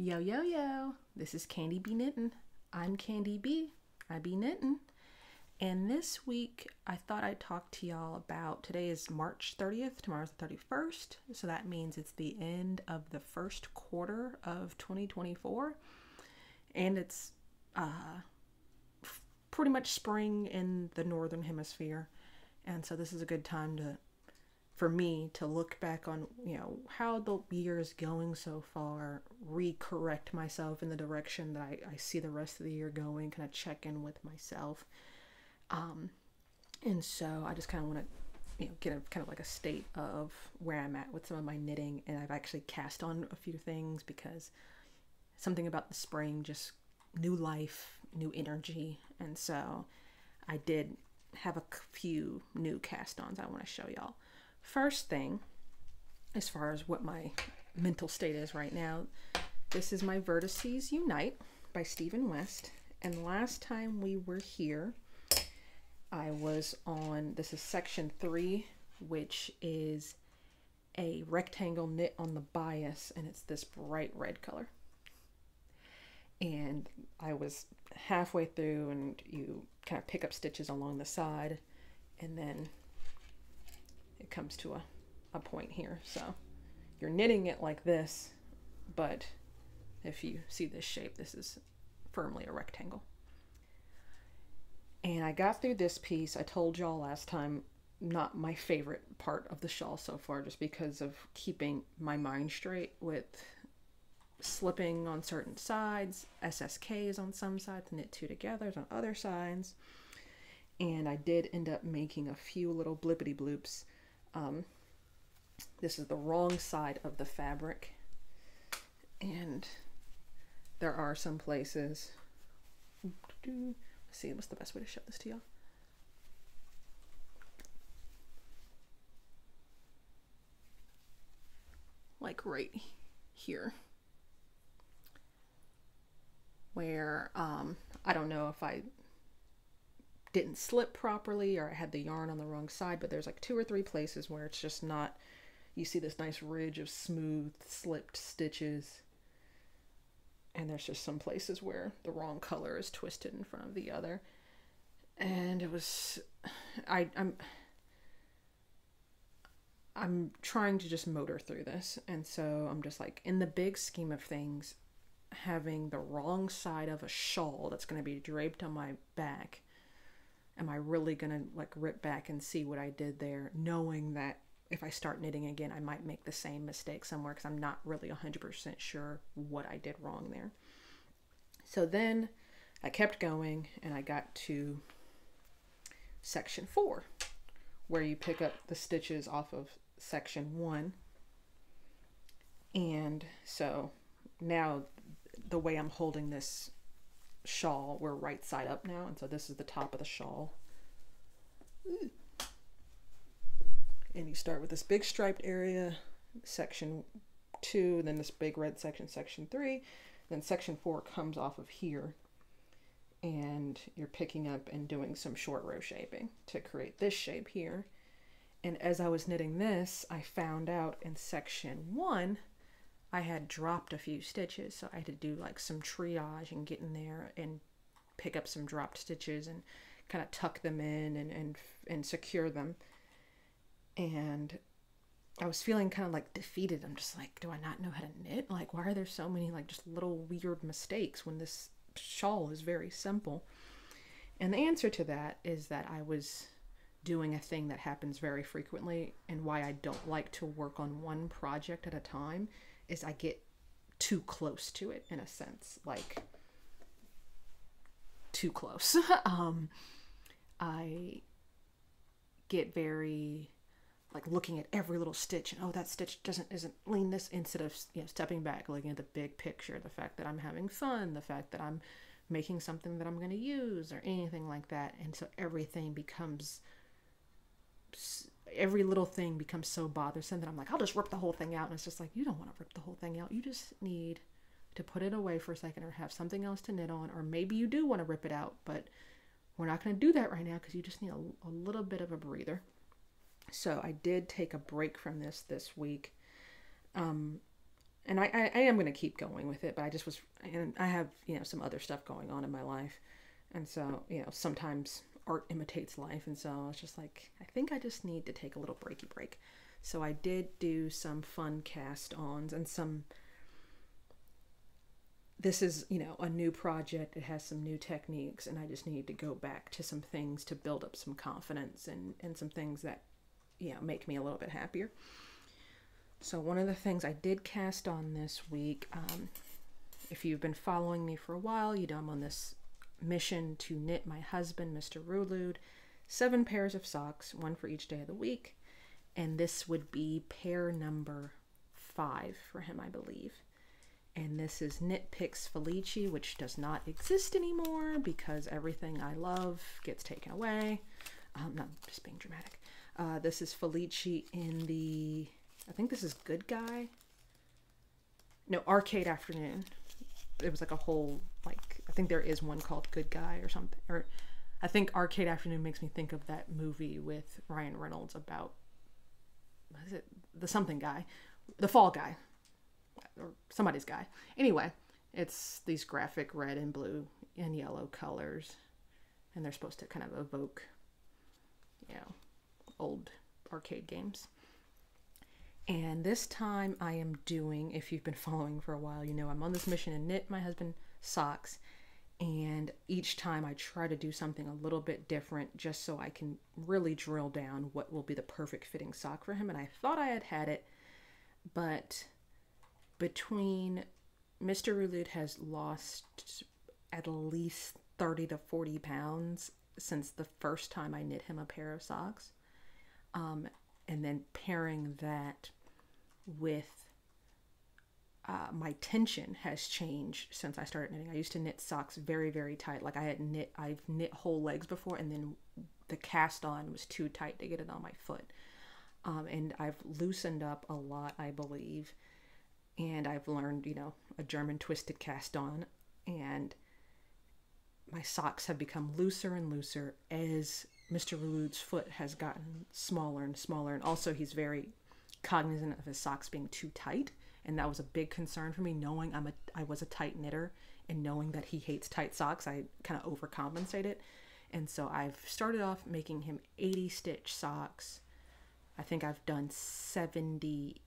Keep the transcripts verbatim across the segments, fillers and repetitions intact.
Yo, yo, yo, this is Candy B Knitting. I'm Candy B. I be knitting. And this week, I thought I'd talk to y'all about, today is March thirtieth, tomorrow's the thirty-first. So that means it's the end of the first quarter of twenty twenty-four. And it's uh, pretty much spring in the Northern Hemisphere. And so this is a good time to, for me to look back on, you know, how the year is going so far, re-correct myself in the direction that I, I see the rest of the year going, kind of check in with myself. Um, and so I just kind of want to, you know, get a kind of like a state of where I'm at with some of my knitting. And I've actually cast on a few things because something about the spring, just new life, new energy. And so I did have a few new cast-ons I want to show y'all. First thing, as far as what my mental state is right now, this is my Vertices Unite by Stephen West. And last time we were here, I was on, this is section three, which is a rectangle knit on the bias, and it's this bright red color. And I was halfway through, and you kind of pick up stitches along the side, and then it comes to a, a point here. So you're knitting it like this, but if you see this shape, this is firmly a rectangle. And I got through this piece. I told y'all last time, not my favorite part of the shawl so far, just because of keeping my mind straight with slipping on certain sides, S S Ks on some sides, knit two togethers on other sides. And I did end up making a few little blippity bloops. Um, this is the wrong side of the fabric, and there are some places, let's see what's the best way to show this to y'all. Like right here, where um, I don't know if I didn't slip properly or I had the yarn on the wrong side, but there's like two or three places where it's just not, you see this nice ridge of smooth slipped stitches, and there's just some places where the wrong color is twisted in front of the other. And it was, I, I'm, I'm trying to just motor through this. And so I'm just like, in the big scheme of things, having the wrong side of a shawl that's going to be draped on my back, am I really going to like rip back and see what I did there, knowing that if I start knitting again, I might make the same mistake somewhere because I'm not really one hundred percent sure what I did wrong there. So then I kept going, and I got to section four, where you pick up the stitches off of section one. And so now the way I'm holding this shawl, we're right side up now, and so this is the top of the shawl. Ooh. And you start with this big striped area, section two, and then this big red section, section three, then section four comes off of here, and you're picking up and doing some short row shaping to create this shape here. And as I was knitting this, I found out in section one I had dropped a few stitches, so I had to do like some triage and get in there and pick up some dropped stitches and kind of tuck them in and, and, and secure them. And I was feeling kind of like defeated. I'm just like, do I not know how to knit? Like, why are there so many like just little weird mistakes when this shawl is very simple? And the answer to that is that I was doing a thing that happens very frequently, and why I don't like to work on one project at a time is I get too close to it, in a sense, like too close. um, I get very like looking at every little stitch, and oh, that stitch doesn't isn't lean this, instead of, you know, stepping back, looking at the big picture, the fact that I'm having fun, the fact that I'm making something that I'm going to use or anything like that. And so everything becomes, every little thing becomes so bothersome that I'm like, I'll just rip the whole thing out. And it's just like, you don't want to rip the whole thing out. You just need to put it away for a second, or have something else to knit on, or maybe you do want to rip it out, but we're not going to do that right now because you just need a, a little bit of a breather. So I did take a break from this this week. Um, and I, I, I am going to keep going with it, but I just was, and I have, you know, some other stuff going on in my life. And so, you know, sometimes art imitates life. And so I was just like, I think I just need to take a little breaky break. So I did do some fun cast-ons and some, this is, you know, a new project. It has some new techniques, and I just need to go back to some things to build up some confidence and, and some things that, you know, make me a little bit happier. So one of the things I did cast on this week, um, if you've been following me for a while, you know I'm on this mission to knit my husband, Mister Rulud, seven pairs of socks, one for each day of the week. And this would be pair number five for him, I believe. And this is Knit Picks Felici, which does not exist anymore because everything I love gets taken away. Um, not just being dramatic. Uh, this is Felici in the, I think this is Good Guy. No, Arcade Afternoon. It was like a whole, like, I think there is one called Good Guy or something. Or I think Arcade Afternoon makes me think of that movie with Ryan Reynolds about, what is it? The something guy. The Fall Guy. Or somebody's guy. Anyway, it's these graphic red and blue and yellow colors. And they're supposed to kind of evoke, you know, old arcade games. And this time I am doing, if you've been following for a while, you know I'm on this mission to knit my husband socks. And each time I try to do something a little bit different just so I can really drill down what will be the perfect fitting sock for him. And I thought I had had it, but between Mister Rulud has lost at least thirty to forty pounds since the first time I knit him a pair of socks. Um, and then pairing that with uh, my tension has changed since I started knitting. I used to knit socks very, very tight. Like I had knit, I've knit whole legs before, and then the cast on was too tight to get it on my foot. Um, and I've loosened up a lot, I believe. And I've learned, you know, a German twisted cast on, and my socks have become looser and looser as Mister Rulud's foot has gotten smaller and smaller. And also he's very cognizant of his socks being too tight. And that was a big concern for me, knowing I'm a, I was a tight knitter and knowing that he hates tight socks. I kind of overcompensated. And so I've started off making him eighty stitch socks. I think I've done seventy-eight.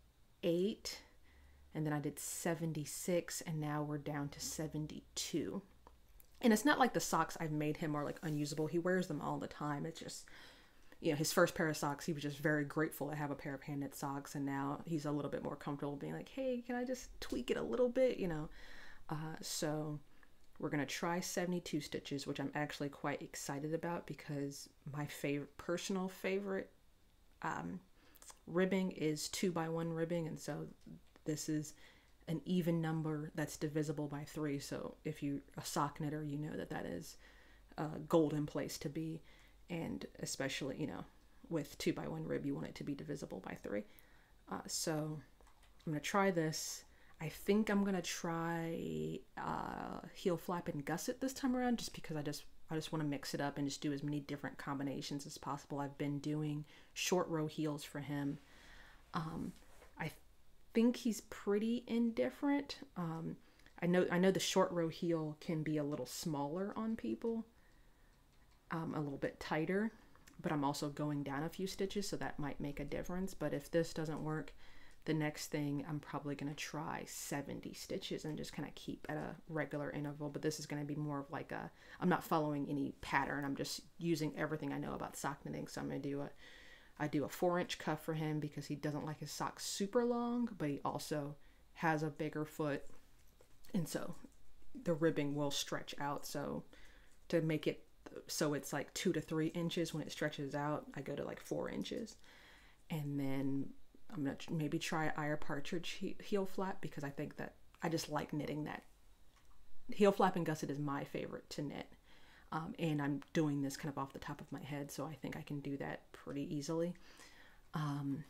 And then I did seventy-six, and now we're down to seventy-two. And it's not like the socks I've made him are like unusable. He wears them all the time. It's just, you know, his first pair of socks, he was just very grateful to have a pair of hand knit socks. And now he's a little bit more comfortable being like, hey, can I just tweak it a little bit, you know? Uh, so we're going to try seventy-two stitches, which I'm actually quite excited about because my favorite, personal favorite um, ribbing is two by one ribbing. And so this is an even number that's divisible by three. So if you're a sock knitter, you know that that is a golden place to be. And especially, you know, with two by one rib, you want it to be divisible by three. Uh, so I'm going to try this. I think I'm going to try uh, heel flap and gusset this time around, just because I just, I just want to mix it up and just do as many different combinations as possible. I've been doing short row heels for him. Um, I think he's pretty indifferent. Um, I know I know the short row heel can be a little smaller on people, um, a little bit tighter, but I'm also going down a few stitches, so that might make a difference. But if this doesn't work, the next thing I'm probably going to try seventy stitches and just kind of keep at a regular interval. But this is going to be more of like a, I'm not following any pattern. I'm just using everything I know about sock knitting. So I'm going to do a I do a four inch cuff for him because he doesn't like his socks super long, but he also has a bigger foot. And so the ribbing will stretch out. So to make it so it's like two to three inches when it stretches out, I go to like four inches. And then I'm going to maybe try Ire Partridge heel flap because I think that I just like knitting that. Heel flap and gusset is my favorite to knit. Um, and I'm doing this kind of off the top of my head, so I think I can do that pretty easily. Um,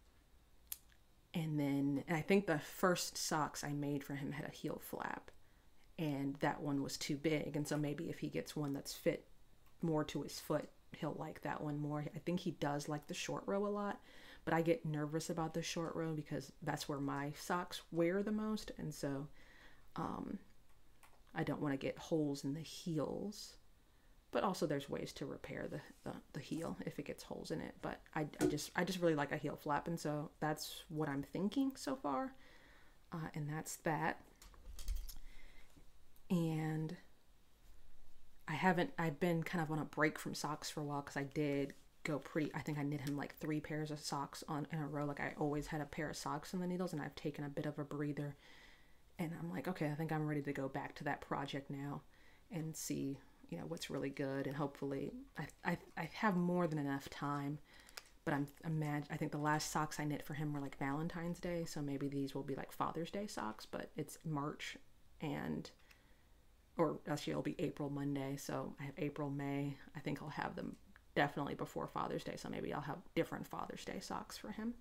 and then and I think the first socks I made for him had a heel flap, and that one was too big. And so maybe if he gets one that's fit more to his foot, he'll like that one more. I think he does like the short row a lot, but I get nervous about the short row because that's where my socks wear the most. And so um, I don't want to get holes in the heels. But also there's ways to repair the, the, the heel if it gets holes in it. But I, I just I just really like a heel flap, and so that's what I'm thinking so far. Uh, and that's that. And I haven't, I've been kind of on a break from socks for a while because I did go pretty, I think I knit him like three pairs of socks on in a row. Like I always had a pair of socks in the needles, and I've taken a bit of a breather. And I'm like, okay, I think I'm ready to go back to that project now and see, you know, what's really good. And hopefully I, I, I have more than enough time, but I'm imagine, I think the last socks I knit for him were like Valentine's Day. So maybe these will be like Father's Day socks, but it's March and, or actually it'll be April Monday. So I have April, May. I think I'll have them definitely before Father's Day. So maybe I'll have different Father's Day socks for him.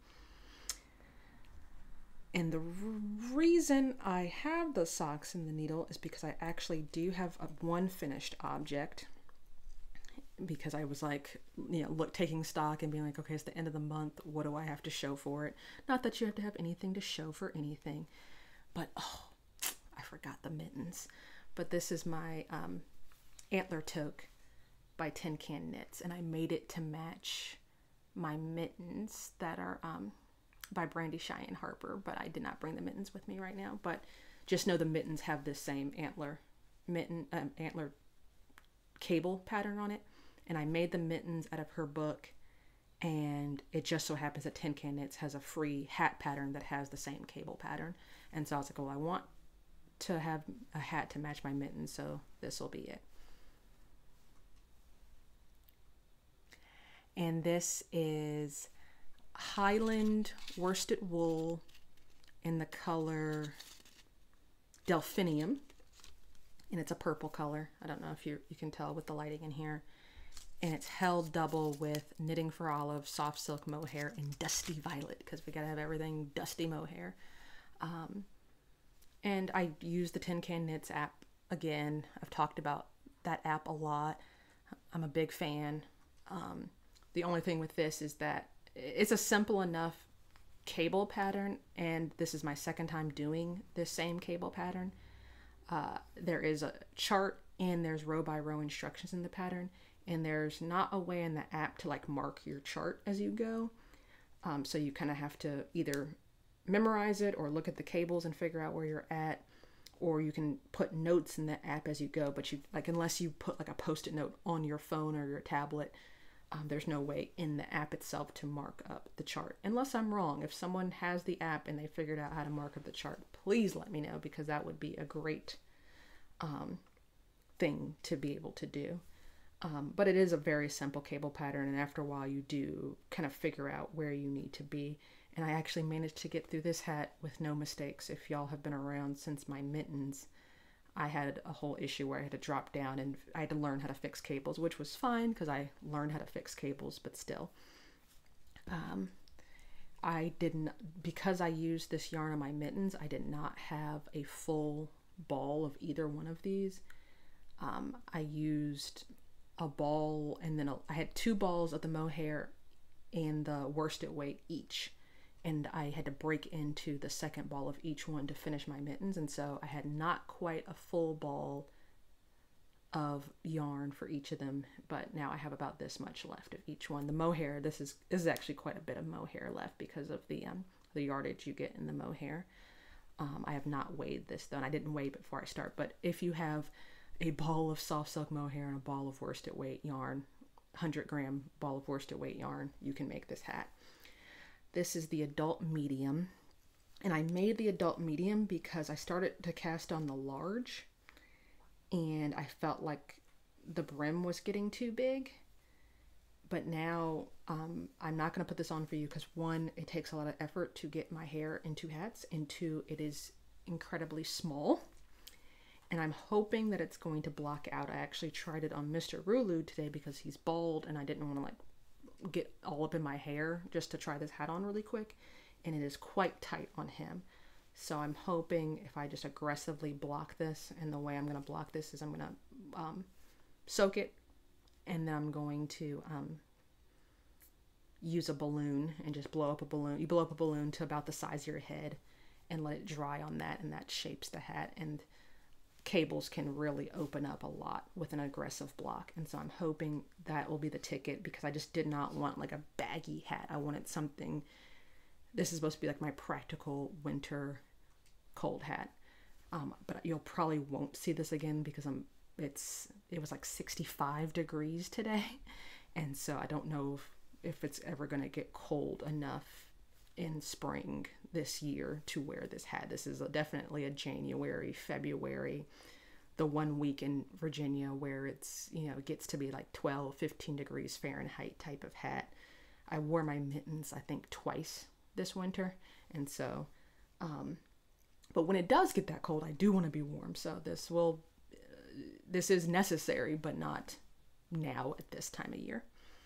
And the reason I have the socks in the needle is because I actually do have a one finished object, because I was like, you know, look, taking stock and being like, okay, it's the end of the month. What do I have to show for it? Not that you have to have anything to show for anything, but oh, I forgot the mittens. But this is my um, Antler Toque by Tin Can Knits, and I made it to match my mittens that are um, by Brandy Cheyenne Harper, but I did not bring the mittens with me right now. But just know the mittens have this same antler mitten um, antler cable pattern on it, and I made the mittens out of her book, and it just so happens that Tin Can Knits has a free hat pattern that has the same cable pattern. And so I was like, well, I want to have a hat to match my mittens, so this will be it. And this is Highland worsted wool in the color Delphinium, and it's a purple color. I don't know if you you can tell with the lighting in here. And it's held double with Knitting for Olive, Soft Silk Mohair, and Dusty Violet, because we gotta have everything dusty mohair. Um, and I use the Tin Can Knits app again. I've talked about that app a lot. I'm a big fan. Um, the only thing with this is that it's a simple enough cable pattern, and this is my second time doing this same cable pattern. Uh, there is a chart and there's row by row instructions in the pattern, and there's not a way in the app to like mark your chart as you go. Um, so you kind of have to either memorize it or look at the cables and figure out where you're at, or you can put notes in the app as you go, but you like, unless you put like a post-it note on your phone or your tablet, um, there's no way in the app itself to mark up the chart. Unless I'm wrong. If someone has the app and they figured out how to mark up the chart, please let me know, because that would be a great um, thing to be able to do. Um, but it is a very simple cable pattern, and after a while you do kind of figure out where you need to be. And I actually managed to get through this hat with no mistakes. If y'all have been around since my mittens, I had a whole issue where I had to drop down and I had to learn how to fix cables, which was fine because I learned how to fix cables, but still. Um, I didn't, because I used this yarn on my mittens, I did not have a full ball of either one of these. Um, I used a ball, and then a, I had two balls of the mohair and the worsted weight each. And I had to break into the second ball of each one to finish my mittens. And so I had not quite a full ball of yarn for each of them, but now I have about this much left of each one. The mohair, this is, this is actually quite a bit of mohair left because of the, um, the yardage you get in the mohair. Um, I have not weighed this though, and I didn't weigh before I start, but if you have a ball of soft silk mohair and a ball of worsted weight yarn, one hundred gram ball of worsted weight yarn, you can make this hat. This is the adult medium, and I made the adult medium because I started to cast on the large, and I felt like the brim was getting too big. But now um, I'm not going to put this on for you because, one, it takes a lot of effort to get my hair into hats, and two, it is incredibly small. And I'm hoping that it's going to block out. I actually tried it on Mister Rulu today because he's bald, and I didn't want to like get all up in my hair just to try this hat on really quick, and it is quite tight on him. So I'm hoping if I just aggressively block this, and the way I'm going to block this is I'm going to um, soak it, and then I'm going to um, use a balloon and just blow up a balloon. You blow up a balloon to about the size of your head and let it dry on that, and that shapes the hat. And cables can really open up a lot with an aggressive block. And so I'm hoping that will be the ticket, because I just did not want like a baggy hat. I wanted something, this is supposed to be like my practical winter cold hat. Um, but you'll probably won't see this again because I'm, it's, it was like sixty-five degrees today. And so I don't know if, if it's ever going to get cold enough in spring this year to wear this hat. This is a, definitely a January, February, the one week in Virginia where it's, you know, it gets to be like twelve, fifteen degrees Fahrenheit type of hat. I wore my mittens, I think, twice this winter. And so, um, but when it does get that cold, I do want to be warm. So this will, uh, this is necessary, but not now at this time of year.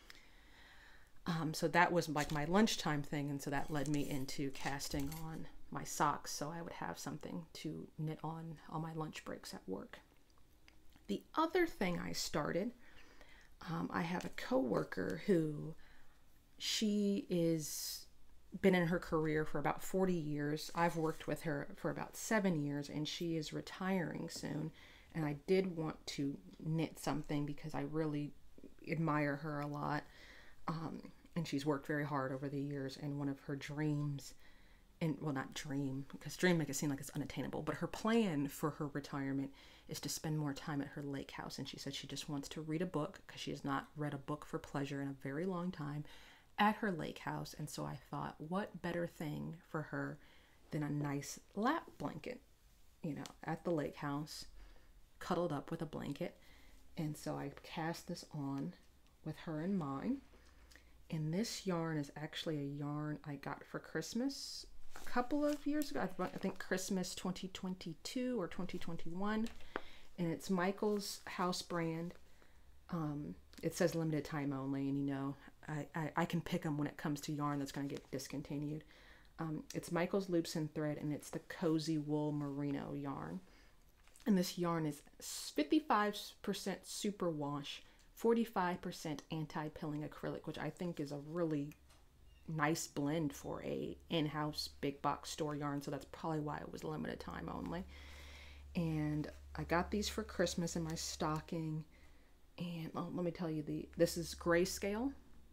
Um, so that was like my lunchtime thing. And so that led me into casting on my socks, so I would have something to knit on on my lunch breaks at work. The other thing I started, um, I have a coworker who, she is been in her career for about forty years. I've worked with her for about seven years, and she is retiring soon. And I did want to knit something because I really admire her a lot. Um, and she's worked very hard over the years, and one of her dreams, and well, not dream, because dream make it seem like it's unattainable, but her plan for her retirement is to spend more time at her lake house. And she said she just wants to read a book, because she has not read a book for pleasure in a very long time, at her lake house. And so I thought, what better thing for her than a nice lap blanket, you know, at the lake house, cuddled up with a blanket. And so I cast this on with her in mind. And this yarn is actually a yarn I got for Christmas a couple of years ago. I think Christmas twenty twenty-two or twenty twenty-one. And it's Michael's house brand. Um, it says limited time only, and you know, I, I, I can pick them when it comes to yarn that's going to get discontinued. Um, it's Michael's Loops and Thread, and it's the Cozy Wool Merino yarn. And this yarn is fifty-five percent superwash, forty-five percent anti-pilling acrylic, which I think is a really nice blend for a in-house big box store yarn. So that's probably why it was limited time only. And I got these for Christmas in my stocking. And oh, let me tell you, the this is grayscale.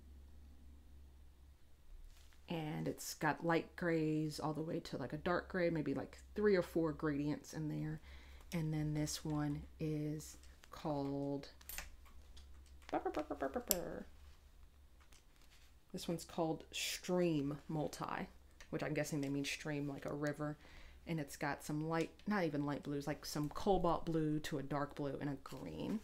And it's got light grays all the way to like a dark gray, maybe like three or four gradients in there. And then this one is called, this one's called Stream Multi, which I'm guessing they mean stream like a river. And it's got some light, not even light blues, like some cobalt blue to a dark blue and a green.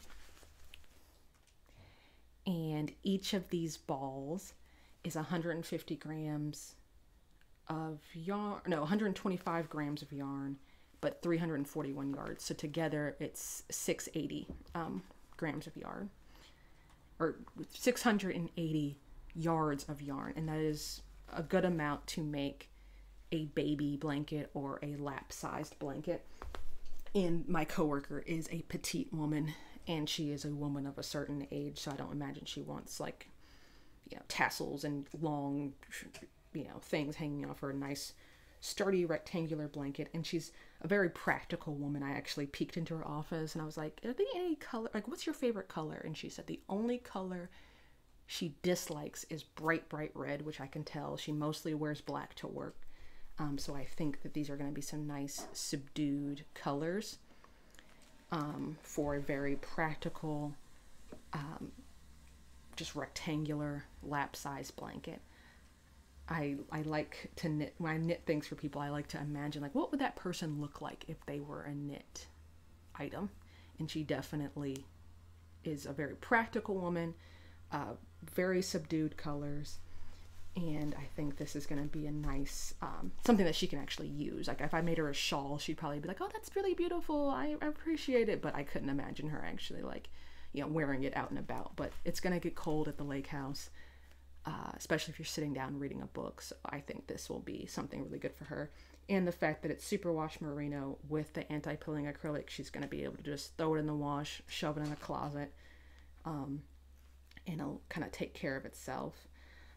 And each of these balls is one hundred fifty grams of yarn, no, one hundred twenty-five grams of yarn, but three hundred forty-one yards. So together it's six hundred eighty um, grams of yarn, or six hundred eighty yards of yarn. And that is a good amount to make a baby blanket or a lap-sized blanket. And my coworker is a petite woman, and she is a woman of a certain age, so I don't imagine she wants like, you know, tassels and long, you know, things hanging off her nice, sturdy rectangular blanket. And she's a very practical woman. I actually peeked into her office and I was like, are there any color, like, what's your favorite color? And she said the only color she dislikes is bright, bright red, which I can tell. She mostly wears black to work. Um, so I think that these are going to be some nice subdued colors um, for a very practical, um, just rectangular lap size blanket. I, I like to knit, when I knit things for people, I like to imagine like, what would that person look like if they were a knit item? And she definitely is a very practical woman, uh, very subdued colors. And I think this is going to be a nice, um, something that she can actually use. Like if I made her a shawl, she'd probably be like, oh, that's really beautiful. I, I appreciate it. But I couldn't imagine her actually like, you know, wearing it out and about. But it's going to get cold at the lake house, uh, especially if you're sitting down reading a book. So I think this will be something really good for her. And the fact that it's superwash merino with the anti-pilling acrylic, she's going to be able to just throw it in the wash, shove it in a closet, um, and it'll kind of take care of itself.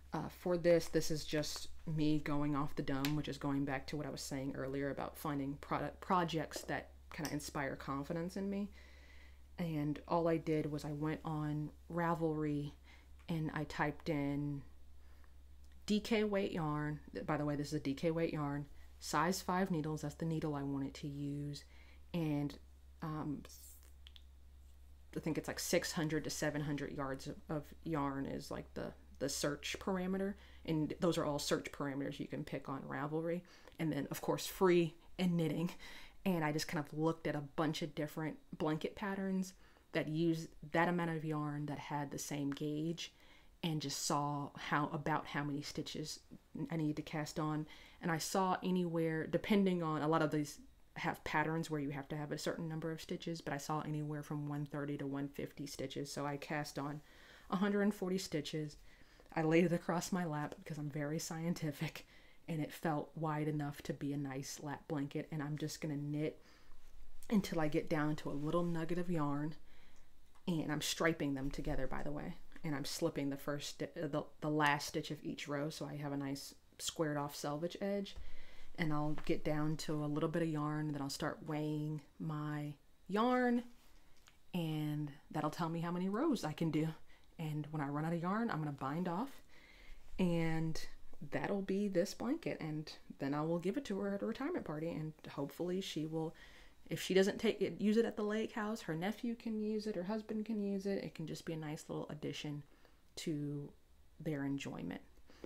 Uh, for this, this is just me going off the dome, which is going back to what I was saying earlier about finding product projects that kind of inspire confidence in me. And all I did was I went on Ravelry and I typed in D K weight yarn. By the way, this is a D K weight yarn, size five needles. That's the needle I wanted to use. And um, I think it's like six hundred to seven hundred yards of, of yarn is like the, the search parameter. And those are all search parameters you can pick on Ravelry. And then, of course, free and knitting. And I just kind of looked at a bunch of different blanket patterns that used that amount of yarn that had the same gauge, and just saw how about how many stitches I needed to cast on. And I saw anywhere, depending on, a lot of these have patterns where you have to have a certain number of stitches, but I saw anywhere from one thirty to one fifty stitches. So I cast on one hundred forty stitches. I laid it across my lap because I'm very scientific, and it felt wide enough to be a nice lap blanket. And I'm just gonna knit until I get down to a little nugget of yarn, and I'm striping them together, by the way, and I'm slipping the first the, the last stitch of each row, so I have a nice squared off selvage edge. And I'll get down to a little bit of yarn, then I'll start weighing my yarn, and that'll tell me how many rows I can do. And when I run out of yarn, I'm gonna bind off, and that'll be this blanket. And then I will give it to her at a retirement party, and hopefully she will, if she doesn't take it, use it at the lake house, her nephew can use it, her husband can use it. It can just be a nice little addition to their enjoyment.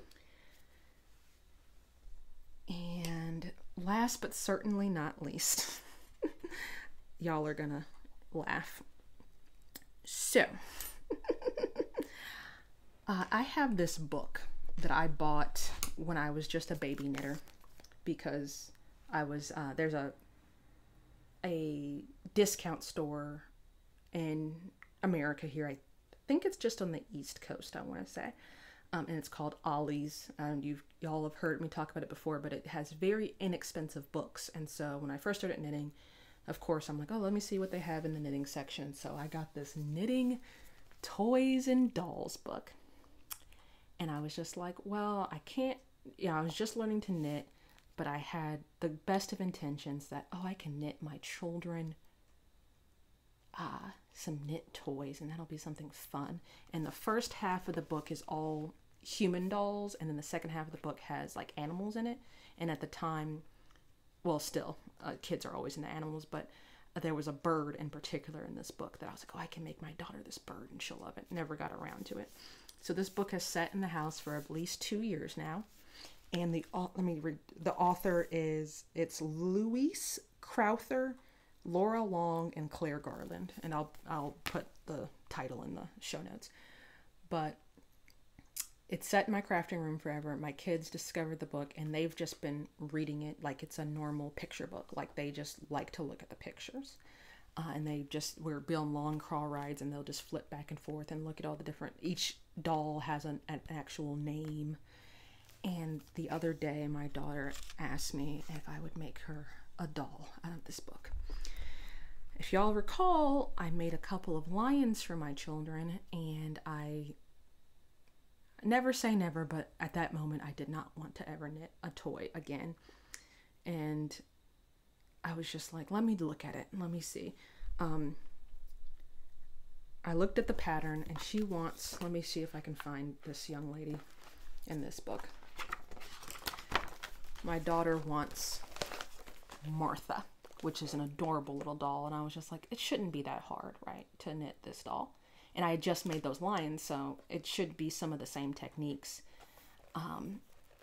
And last but certainly not least, y'all are gonna laugh. So, uh, I have this book that I bought when I was just a baby knitter, because I was, uh, there's a, a discount store in America here. I think it's just on the East Coast, I want to say. Um, and it's called Ollie's. And you've, y'all have heard me talk about it before, but it has very inexpensive books. And so when I first started knitting, of course, I'm like, oh, let me see what they have in the knitting section. So I got this knitting toys and dolls book. And I was just like, well, I can't, yeah, I was just learning to knit, but I had the best of intentions that, oh, I can knit my children uh, some knit toys, and that'll be something fun. And the first half of the book is all human dolls, and then the second half of the book has like animals in it. And at the time, well, still, uh, kids are always into animals, but there was a bird in particular in this book that I was like, oh, I can make my daughter this bird and she'll love it. Never got around to it. So this book has sat in the house for at least two years now. And the, let me read, the author is, it's Louise Crowther, Laura Long, and Claire Garland. And I'll, I'll put the title in the show notes. But it's set in my crafting room forever. My kids discovered the book, and they've just been reading it like it's a normal picture book. Like they just like to look at the pictures. Uh, and they just, we're on long crawl rides, and they'll just flip back and forth and look at all the different, each doll has an, an actual name. And the other day, my daughter asked me if I would make her a doll out of this book. If y'all recall, I made a couple of lions for my children, and I never say never, but at that moment, I did not want to ever knit a toy again. And I was just like, let me look at it. Let me see. Um, I looked at the pattern, and she wants, let me see if I can find this young lady in this book. My daughter wants Martha, which is an adorable little doll. And I was just like, it shouldn't be that hard, right, to knit this doll. And I had just made those lions, so it should be some of the same techniques. Um,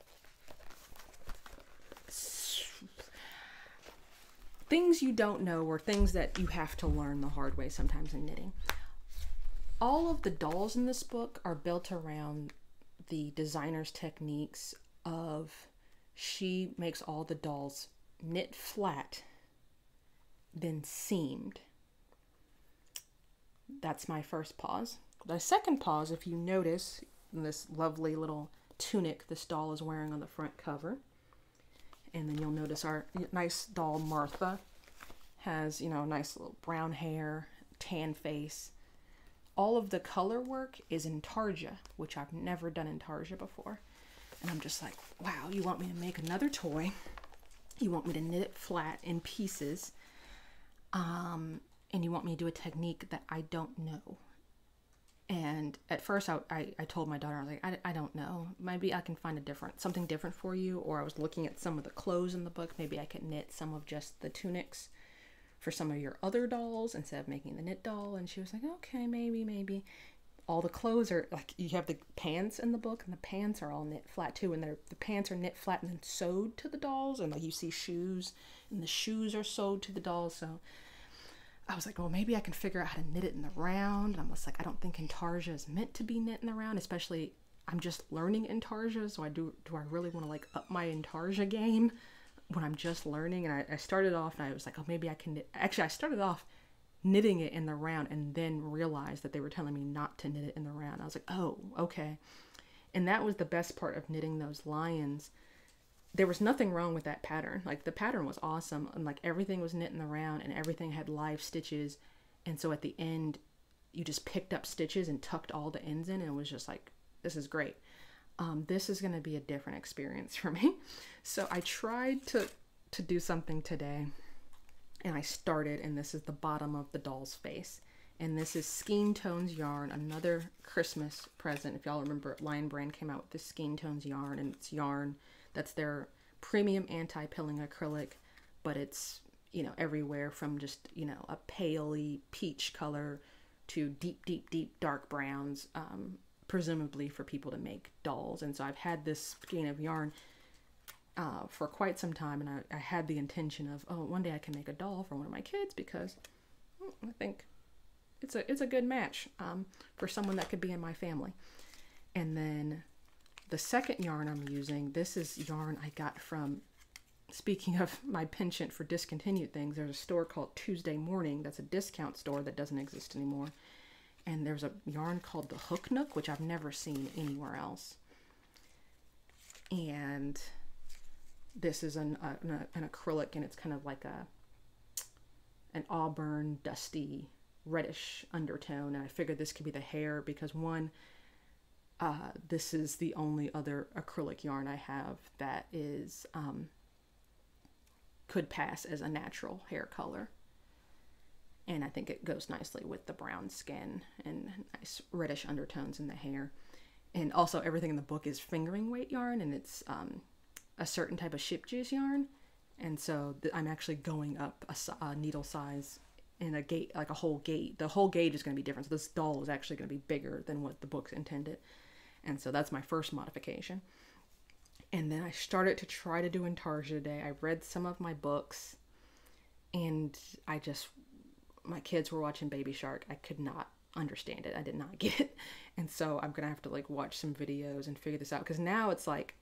things you don't know, or things that you have to learn the hard way sometimes in knitting. All of the dolls in this book are built around the designer's techniques of, she makes all the dolls knit flat, then seamed. That's my first pause. The second pause, if you notice, in this lovely little tunic this doll is wearing on the front cover. And then you'll notice our nice doll Martha has, you know, nice little brown hair, tan face. all of the color work is intarsia, which I've never done intarsia before. And I'm just like, wow, you want me to make another toy? You want me to knit it flat in pieces, um, and you want me to do a technique that I don't know. And at first I, I, I told my daughter, I was like, I, I don't know. Maybe I can find a different, something different for you. Or I was looking at some of the clothes in the book. Maybe I could knit some of just the tunics for some of your other dolls instead of making the knit doll. And she was like, okay, maybe, maybe. All the clothes are, like, you have the pants in the book, and the pants are all knit flat too. And they're, the pants are knit flat and then sewed to the dolls. And like you see shoes, and the shoes are sewed to the dolls. So I was like, well, maybe I can figure out how to knit it in the round. And I was like, I don't think intarsia is meant to be knit in the round, especially I'm just learning intarsia. So I do, do I really want to like up my intarsia game when I'm just learning? And I, I started off and I was like, oh, maybe I can knit. Actually, I started off knitting it in the round and then realized that they were telling me not to knit it in the round. I was like, oh, okay. And that was the best part of knitting those lions. There was nothing wrong with that pattern. Like, the pattern was awesome, and like everything was knit in the round and everything had live stitches. And so at the end, you just picked up stitches and tucked all the ends in, and it was just like, this is great. Um, this is going to be a different experience for me. So I tried to, to do something today, and I started, and this is the bottom of the doll's face. And this is Skein Tones yarn, another Christmas present. If y'all remember, Lion Brand came out with this Skein Tones yarn, and it's yarn that's their premium anti-pilling acrylic, but it's, you know, everywhere from just, you know, a paley peach color to deep, deep, deep dark browns, um, presumably for people to make dolls. And so I've had this skein of yarn uh, for quite some time, and I, I had the intention of, oh, one day I can make a doll for one of my kids, because well, I think it's a it's a good match um, for someone that could be in my family. And then the second yarn I'm using, this is yarn I got from, speaking of my penchant for discontinued things, there's a store called Tuesday Morning that's a discount store that doesn't exist anymore. And there's a yarn called the Hook Nook, which I've never seen anywhere else. And this is an, uh, an, an acrylic, and it's kind of like a an auburn, dusty, reddish undertone. And I figured this could be the hair because, one, Uh, this is the only other acrylic yarn I have that is, um, could pass as a natural hair color. And I think it goes nicely with the brown skin and nice reddish undertones in the hair. And also everything in the book is fingering weight yarn, and it's um, a certain type of ship juice yarn. And so th I'm actually going up a, a needle size in a gauge, like a whole gauge. The whole gauge is going to be different. So this doll is actually going to be bigger than what the book's intended. And so that's my first modification. And then I started to try to do intarsia today. I read some of my books, and I just, my kids were watching Baby Shark. I could not understand it. I did not get it. And so I'm going to have to like watch some videos and figure this out. Because now it's like,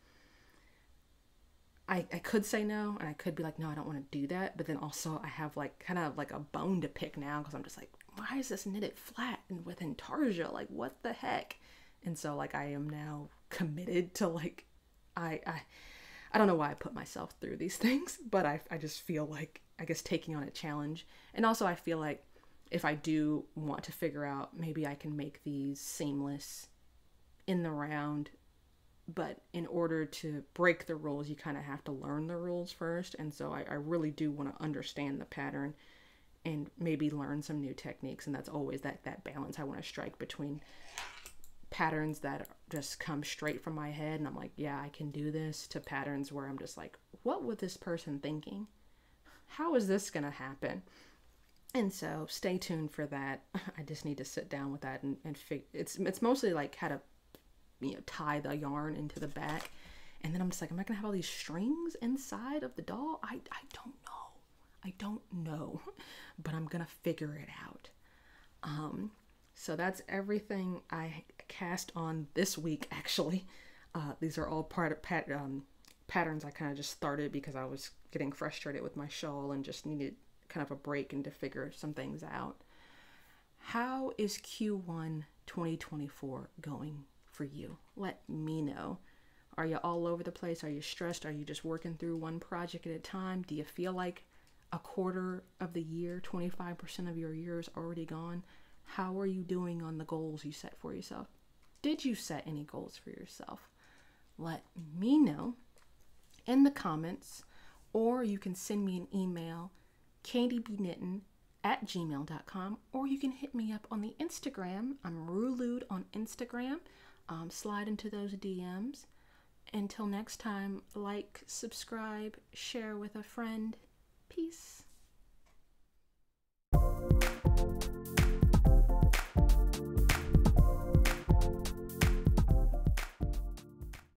I, I could say no, and I could be like, no, I don't want to do that. But then also I have like kind of like a bone to pick now, because I'm just like, why is this knitted flat and with intarsia? Like, what the heck? And so like I am now committed to like, I, I, I don't know why I put myself through these things, but I, I just feel like, I guess, taking on a challenge. And also I feel like if I do want to figure out, maybe I can make these seamless in the round, but in order to break the rules, you kind of have to learn the rules first. And so I, I really do want to understand the pattern and maybe learn some new techniques. And that's always that, that balance I want to strike between patterns that just come straight from my head and I'm like, yeah, I can do this, to patterns where I'm just like, what was this person thinking? How is this gonna happen? And so stay tuned for that. I just need to sit down with that and, and figure, it's it's mostly like how to, you know, tie the yarn into the back. And then I'm just like, am I gonna have all these strings inside of the doll? I, I don't know. I don't know, but I'm gonna figure it out. Um, So that's everything I cast on this week, actually. Uh, these are all part of pat um, patterns I kind of just started because I was getting frustrated with my shawl and just needed kind of a break and to figure some things out. How is Q one twenty twenty-four going for you? Let me know. Are you all over the place? Are you stressed? Are you just working through one project at a time? Do you feel like a quarter of the year, twenty-five percent of your year is already gone? How are you doing on the goals you set for yourself? Did you set any goals for yourself? Let me know in the comments, or you can send me an email, candy b knitting at gmail dot com, or you can hit me up on the Instagram. I'm Rulude on Instagram. Um, slide into those D Ms. Until next time, like, subscribe, share with a friend. Peace.